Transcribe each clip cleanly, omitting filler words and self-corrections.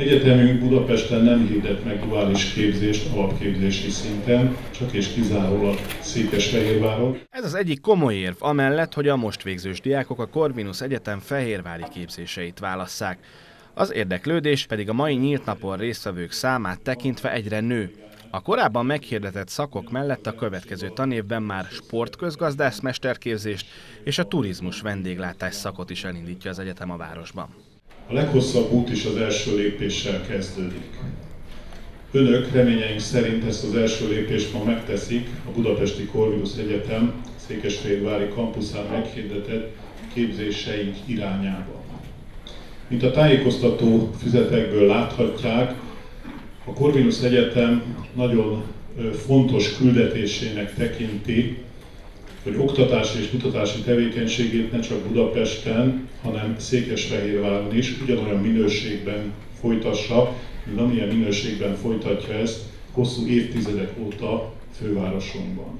Egyetemünk Budapesten nem hirdet meg duális képzést alapképzési szinten, csak és kizárólag Székesfehérváron. Ez az egyik komoly érv amellett, hogy a most végzős diákok a Corvinus Egyetem fehérvári képzéseit válasszák. Az érdeklődés pedig a mai nyílt napon résztvevők számát tekintve egyre nő. A korábban meghirdetett szakok mellett a következő tanévben már sportközgazdász mesterképzést és a turizmus vendéglátás szakot is elindítja az egyetem a városban. A leghosszabb út is az első lépéssel kezdődik. Önök reményeink szerint ezt az első lépést ma megteszik a Budapesti Corvinus Egyetem székesfehérvári kampuszán meghirdetett képzéseink irányába. Mint a tájékoztató füzetekből láthatják, a Corvinus Egyetem nagyon fontos küldetésének tekinti, hogy oktatási és kutatási tevékenységét ne csak Budapesten, hanem Székesfehérváron is ugyanolyan minőségben folytassa, mint amilyen minőségben folytatja ezt hosszú évtizedek óta fővárosunkban.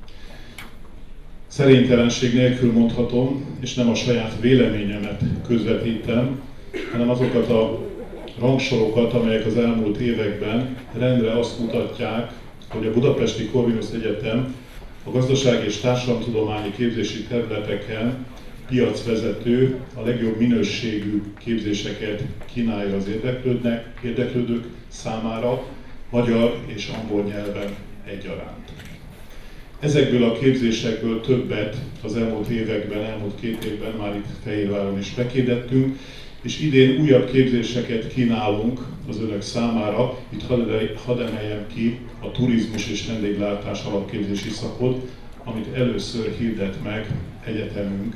Szerénytelenség nélkül mondhatom, és nem a saját véleményemet közvetítem, hanem azokat a rangsorokat, amelyek az elmúlt években rendre azt mutatják, hogy a Budapesti Corvinus Egyetem a gazdasági és társadalomtudományi képzési területeken piacvezető, a legjobb minőségű képzéseket kínálja az érdeklődők számára, magyar és angol nyelven egyaránt. Ezekből a képzésekből többet az elmúlt években, elmúlt 2 évben már itt Fehérváron is meghirdettünk, és idén újabb képzéseket kínálunk az önök számára. Itt hadd emeljem ki a turizmus és vendéglátás alapképzési szakot, amit először hirdet meg egyetemünk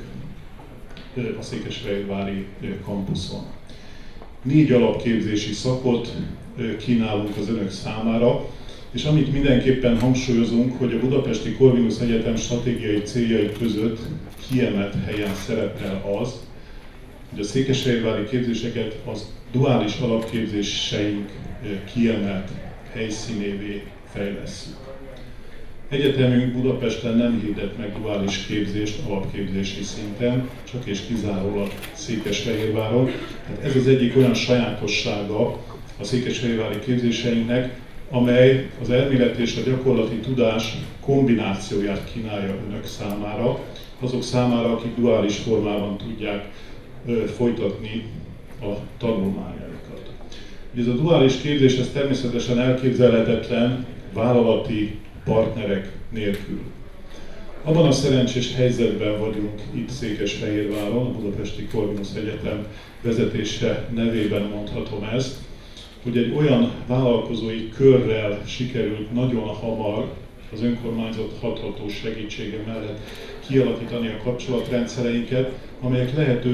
a székesfehérvári kampuszon. 4 alapképzési szakot kínálunk az önök számára, és amit mindenképpen hangsúlyozunk, hogy a Budapesti Corvinus Egyetem stratégiai céljai között kiemelt helyen szerepel az, hogy a székesfehérvári képzéseket az duális alapképzéseink kiemelt helyszínévé fejlesszük. Egyetemünk Budapesten nem hirdet meg duális képzést alapképzési szinten, csak és kizárólag Székesfehérváron. Tehát ez az egyik olyan sajátossága a székesfehérvári képzéseinknek, amely az elmélet és a gyakorlati tudás kombinációját kínálja önök számára, azok számára, akik duális formában tudják folytatni a tanulmányaikat. Ez a duális képzés ez természetesen elképzelhetetlen vállalati partnerek nélkül. Abban a szerencsés helyzetben vagyunk itt Székesfehérváron, a Budapesti Corvinus Egyetem vezetése nevében mondhatom ezt, hogy egy olyan vállalkozói körrel sikerült nagyon hamar az önkormányzat hatható segítsége mellett kialakítani a kapcsolatrendszereinket, amely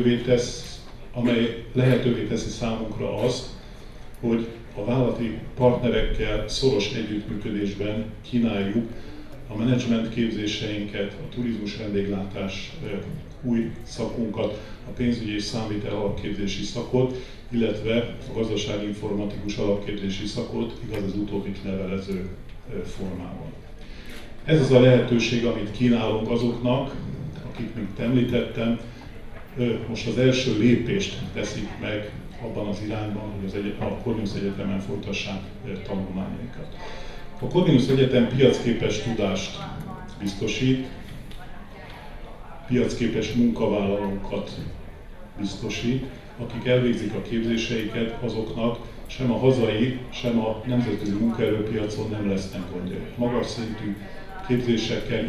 lehetővé teszi számunkra azt, hogy a vállalati partnerekkel szoros együttműködésben kínáljuk a menedzsment képzéseinket, a turizmus vendéglátás új szakunkat, a pénzügyi és számvitel alapképzési szakot, illetve a gazdasági informatikus alapképzési szakot, igaz az utóbbit levelező formában. Ez az a lehetőség, amit kínálunk azoknak, akik, mint említettem, most az első lépést teszik meg abban az irányban, hogy a Corvinus Egyetemen folytassák tanulmányaikat. A Corvinus Egyetem piacképes tudást biztosít, piacképes munkavállalókat biztosít, akik elvégzik a képzéseiket, azoknak sem a hazai, sem a nemzetközi munkaerőpiacon nem lesznek gondjai. Magas szintű képzésekkel,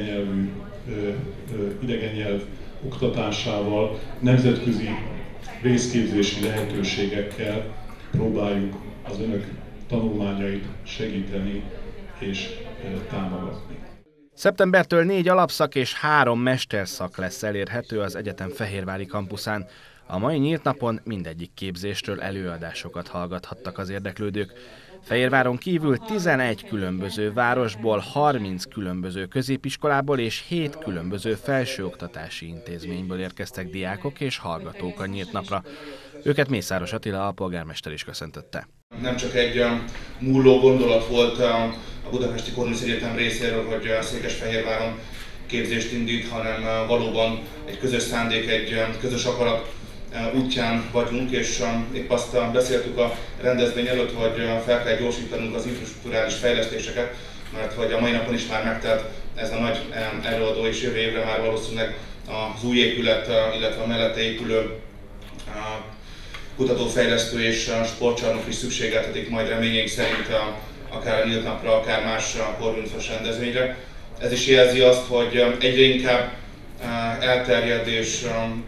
idegen nyelv oktatásával, nemzetközi részképzési lehetőségekkel próbáljuk az önök tanulmányait segíteni és támogatni. Szeptembertől 4 alapszak és 3 mesterszak lesz elérhető az egyetem fehérvári kampuszán. A mai nyílt napon mindegyik képzésről előadásokat hallgathattak az érdeklődők. Fehérváron kívül 11 különböző városból, 30 különböző középiskolából és 7 különböző felsőoktatási intézményből érkeztek diákok és hallgatók a nyílt napra. Őket Mészáros Attila alpolgármester is köszöntötte. Nem csak egy múló gondolat volt a Budapesti Corvinus Egyetem részéről, hogy Székesfehérváron képzést indít, hanem valóban egy közös szándék, egy közös akarat útján vagyunk, és épp azt beszéltük a rendezvény előtt, hogy fel kell gyorsítanunk az infrastrukturális fejlesztéseket, mert hogy a mai napon is már megtelt ez a nagy előadó, és jövő évre már valószínűleg az új épület, illetve a mellette épülő kutatófejlesztő és sportcsarnok is szükségeltetik majd reményeink szerint akár a nyílt napra, akár más Corvinusos rendezvényre. Ez is jelzi azt, hogy egyre inkább elterjed és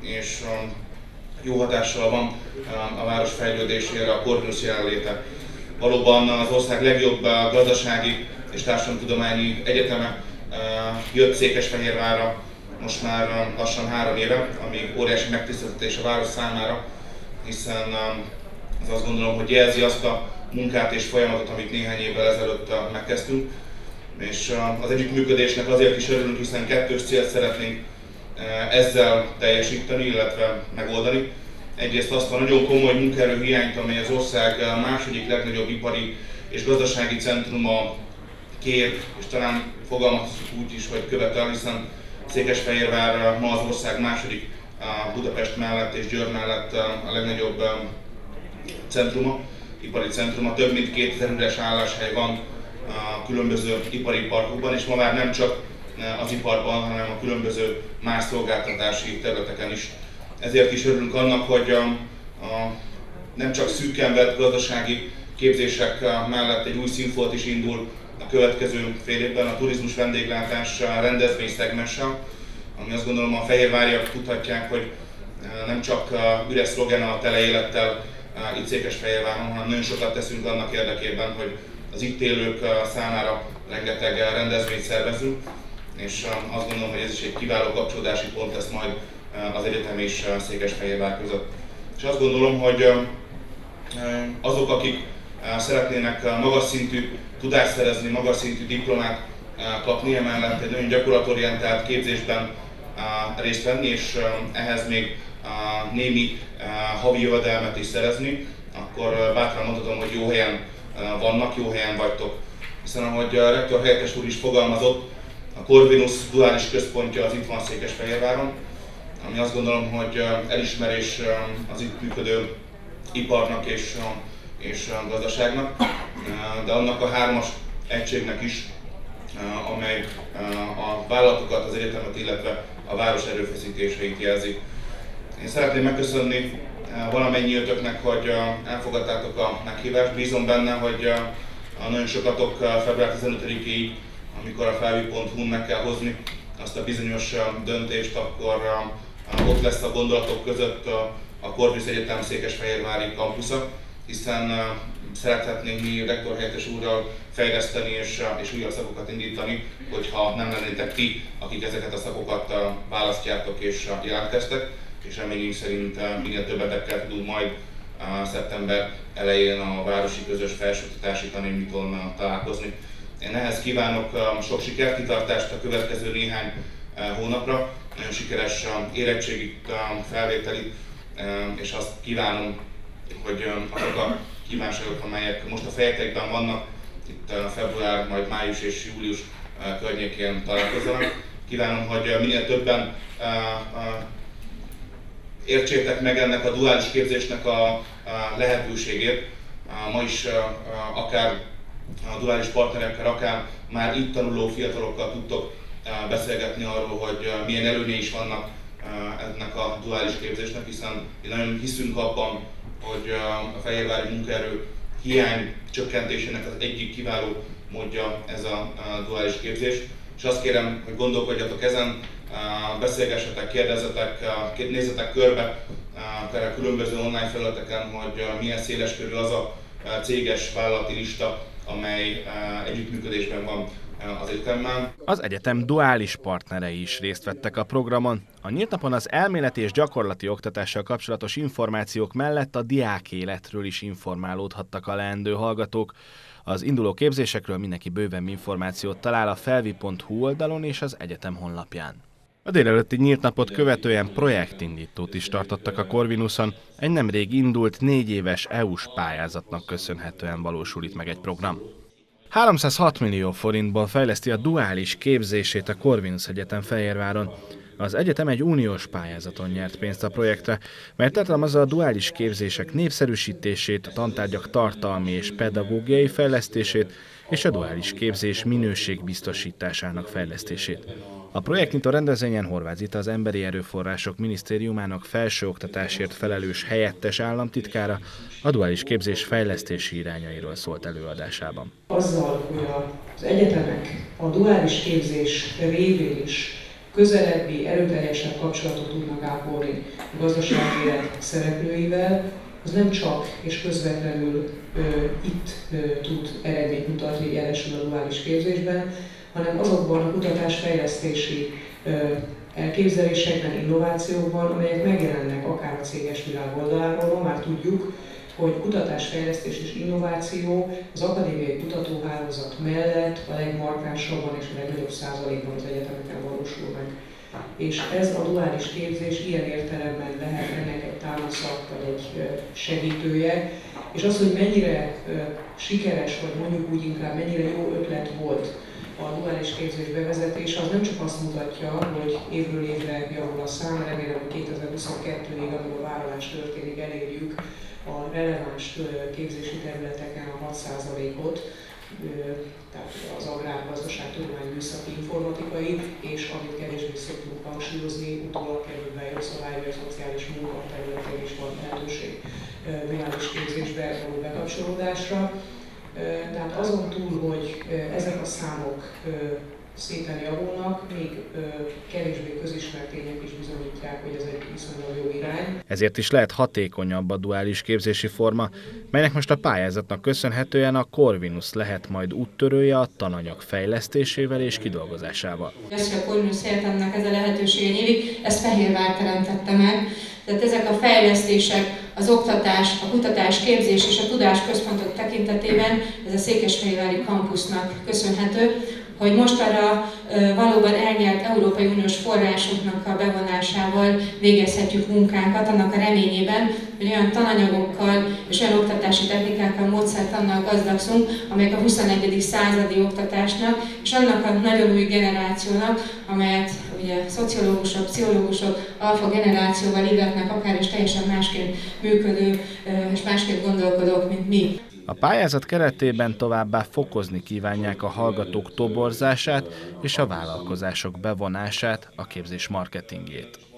jó hatással van a város fejlődésére a Corvinus jelenléte. Valóban az ország legjobb gazdasági és társadalomtudományi egyeteme jött Székesfehérvárra most már lassan 3 éve, ami óriási megtiszteltetés a város számára, hiszen az azt gondolom, hogy jelzi azt a munkát és folyamatot, amit néhány évvel ezelőtt megkezdtünk. És az együttműködésnek azért is örülünk, hiszen 2 célt szeretnénk ezzel teljesíteni, illetve megoldani. Egyrészt azt a nagyon komoly munkaerőhiányt, amely az ország második legnagyobb ipari és gazdasági centruma kér, és talán fogalmazhatjuk úgy is, hogy követel, hiszen Székesfehérvár ma az ország második Budapest mellett és Győr mellett a legnagyobb centruma, ipari centruma. Több mint 2000 üres álláshely van a különböző ipari parkokban, és ma már nem csak az iparban, hanem a különböző más szolgáltatási területeken is. Ezért is örülünk annak, hogy nem csak szűken vett gazdasági képzések mellett egy új színfolt is indul a következő fél évben a turizmus vendéglátás rendezvény szegmenssel, ami azt gondolom a fehérváriak tudhatják, hogy nem csak üres szlogen a tele élettel itt Székesfehérváron, hanem nagyon sokat teszünk annak érdekében, hogy az itt élők számára rengeteg rendezvényt szervezünk, és azt gondolom, hogy ez is egy kiváló kapcsolódási pont lesz majd az egyetem és Székesfehérvár között. És azt gondolom, hogy azok, akik szeretnének magas szintű tudást szerezni, magas szintű diplomát kapni, emellett egy nagyon gyakorlatorientált képzésben részt venni, és ehhez még némi havi jövedelmet is szerezni, akkor bátran mondhatom, hogy jó helyen vannak, jó helyen vagytok. Hiszen ahogy a rektor helyettes úr is fogalmazott, a Corvinus duális központja az itt van Székesfehérváron, ami azt gondolom, hogy elismerés az itt működő iparnak és gazdaságnak, de annak a 3-as egységnek is, amely a vállalatokat, az egyetemet, illetve a város erőfeszítéseit jelzi. Én szeretném megköszönni valamennyiötöknek, hogy elfogadtátok a meghívást. Bízom benne, hogy nagyon sokatok február 15-ig, amikor a felvi.hu-n meg kell hozni azt a bizonyos döntést, akkor ott lesz a gondolatok között a Corvinus Egyetem Székesfehérvári kampusza, hiszen szerethetnénk mi rektor helyettes úrral fejleszteni és újabb szakokat indítani, hogyha nem lennétek ti, akik ezeket a szakokat választjátok és jelentkeztek, és reményünk szerint minél többetekkel tudunk majd szeptember elején a Városi Közös Felsőoktatási Tanulmányon találkozni. Én ehhez kívánok sok sikert, kitartást a következő néhány hónapra, nagyon sikeres érettségi felvételi, és azt kívánom, hogy azok a kívánságok, amelyek most a fejetekben vannak, itt február, majd május és július környékén találkozzanak. Kívánom, hogy minél többen értsétek meg ennek a duális képzésnek a lehetőségét. Ma is akár a duális partnerekkel, akár már itt tanuló fiatalokkal tudtok beszélgetni arról, hogy milyen előnyei is vannak ennek a duális képzésnek, hiszen nagyon hiszünk abban, hogy a fehérvári munkaerő hiány csökkentésének az egyik kiváló módja ez a duális képzés. És azt kérem, hogy gondolkodjatok ezen, beszélgessetek, kérdezzetek, nézzetek körbe a különböző online felületeken, hogy milyen széleskörű az a céges vállalati lista, amely együttműködésben van az egyetemmel. Az egyetem duális partnerei is részt vettek a programon. A nyílt napon az elméleti és gyakorlati oktatással kapcsolatos információk mellett a diák életről is informálódhattak a leendő hallgatók. Az induló képzésekről mindenki bőven információt talál a felvi.hu oldalon és az egyetem honlapján. A délelőtti nyílt napot követően projektindítót is tartottak a Corvinuson. Egy nemrég indult 4 éves EU-s pályázatnak köszönhetően valósul itt meg egy program. 306 millió forintból fejleszti a duális képzését a Corvinus Egyetem Fehérváron. Az egyetem egy uniós pályázaton nyert pénzt a projektre, mert tartalmazza a duális képzések népszerűsítését, a tantárgyak tartalmi és pedagógiai fejlesztését és a duális képzés minőségbiztosításának fejlesztését. A projektnyitó rendezvényen Horváth Zita, az Emberi Erőforrások Minisztériumának felsőoktatásért felelős helyettes államtitkára a duális képzés fejlesztési irányairól szólt előadásában. Azzal, hogy az egyetemek a duális képzés révén is közelebbi, erőteljesebb kapcsolatot tudnak ápolni a gazdasági élet szereplőivel, az nem csak és közvetlenül itt tud eredményt mutatni, jelesül a duális képzésben, hanem azokban a kutatásfejlesztési elképzelésekben, innovációkban, amelyek megjelennek akár a céges világ oldaláról. Már tudjuk, hogy kutatásfejlesztés és innováció az akadémiai kutatóhálózat mellett a legmarkánsabban és a legnagyobb százalékban az egyetemeken valósul meg. És ez a duális képzés ilyen értelemben lehet ennek egy támasza vagy egy segítője, és az, hogy mennyire sikeres, vagy mondjuk úgy inkább mennyire jó ötlet volt a duális képzés bevezetése, az nem csak azt mutatja, hogy évről évre javul a szám, remélem, hogy 2022-ig, amikor a vállalás történik, elérjük a releváns képzési területeken a 6%-ot, tehát az agrárgazdaságtudomány műszaki informatikai, és amit kevésbé szoktunk hangsúlyozni, utólag kerül be jogszabály, vagy szociális munka területén is van lehetőség duális képzésbe való bekapcsolódásra. Tehát azon túl, hogy ezek a számok szépen javulnak, még kevésbé közismert tények is bizonyítják, hogy ez egy viszonylag jó irány. Ezért is lehet hatékonyabb a duális képzési forma, melynek most a pályázatnak köszönhetően a Corvinus lehet majd úttörője a tananyag fejlesztésével és kidolgozásával. Az, hogy a Corvinus Egyetemnek ez a lehetősége nyílik, ezt Fehérvár teremtette meg. Tehát ezek a fejlesztések, az oktatás, a kutatás, képzés és a tudásközpontok tekintetében ez a székesfehérvári kampusznak köszönhető, hogy mostanra valóban elnyert Európai Uniós forrásoknak a bevonásával végezhetjük munkánkat, annak a reményében, hogy olyan tananyagokkal és olyan oktatási technikákkal, módszertannal gazdagszunk, amelyek a 21. századi oktatásnak és annak a nagyon új generációnak, amelyet ugye szociológusok, pszichológusok, alfa generációval illetnek, akár is teljesen másként működő és másként gondolkodók, mint mi. A pályázat keretében továbbá fokozni kívánják a hallgatók toborzását és a vállalkozások bevonását, a képzés marketingjét.